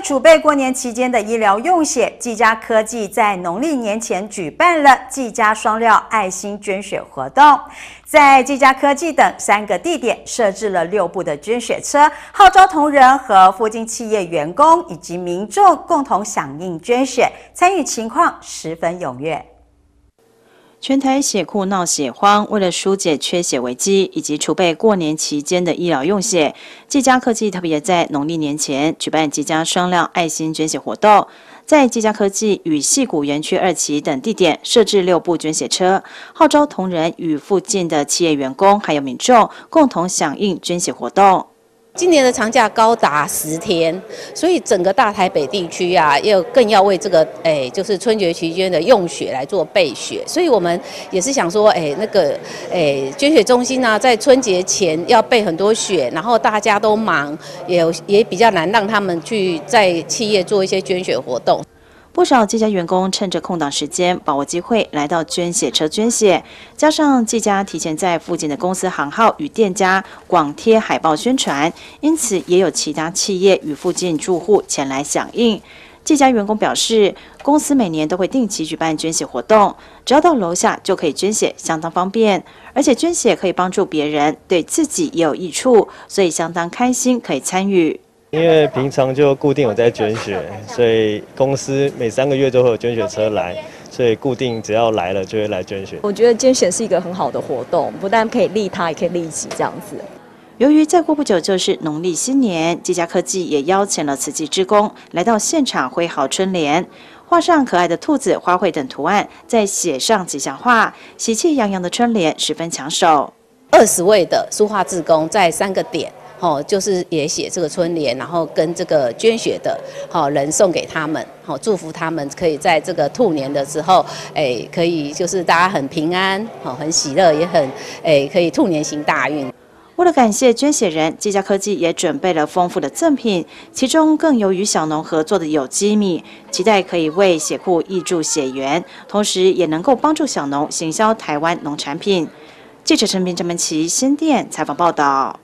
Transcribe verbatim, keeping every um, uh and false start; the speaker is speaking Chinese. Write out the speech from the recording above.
储备过年期间的医疗用血，技嘉科技在农历年前举办了技嘉双料爱心捐血活动，在技嘉科技等三个地点设置了六部的捐血车，号召同仁和附近企业员工以及民众共同响应捐血，参与情况十分踊跃。 全台血库闹血荒，为了疏解缺血危机以及储备过年期间的医疗用血，技嘉科技特别在农历年前举办技嘉双料爱心捐血活动，在技嘉科技与矽谷园区二期等地点设置六部捐血车，号召同仁与附近的企业员工还有民众共同响应捐血活动。 今年的长假高达十天，所以整个大台北地区啊，要更要为这个诶、哎，就是春节期间的用血来做备血。所以我们也是想说，诶、哎，那个诶、哎，捐血中心啊，在春节前要备很多血，然后大家都忙，也也比较难让他们去在企业做一些捐血活动。 不少技嘉员工趁着空档时间，把握机会来到捐血车捐血。加上技嘉提前在附近的公司行号与店家广贴海报宣传，因此也有其他企业与附近住户前来响应。技嘉员工表示，公司每年都会定期举办捐血活动，只要到楼下就可以捐血，相当方便。而且捐血可以帮助别人，对自己也有益处，所以相当开心可以参与。 因为平常就固定有在捐血，所以公司每三个月都会有捐血车来，所以固定只要来了就会来捐血。 我觉得捐血是一个很好的活动，不但可以利他，也可以利己这样子。 由于再过不久就是农历新年，技嘉科技也邀请了慈济志工来到现场挥毫春联，画上可爱的兔子、花卉等图案，再写上吉祥话，喜气洋洋的春联十分抢手。 二十位的书画志工在三个点。 哦，就是也写这个春联，然后跟这个捐血的好人送给他们，好祝福他们可以在这个兔年的时候，哎，可以就是大家很平安，好很喜乐，也很哎可以兔年行大运。 为了感谢捐血人，技嘉科技也准备了丰富的赠品，其中更有与小农合作的有机米，期待可以为血库挹注血源，同时也能够帮助小农行销台湾农产品。记者陈斌、郑文琪新店采访报道。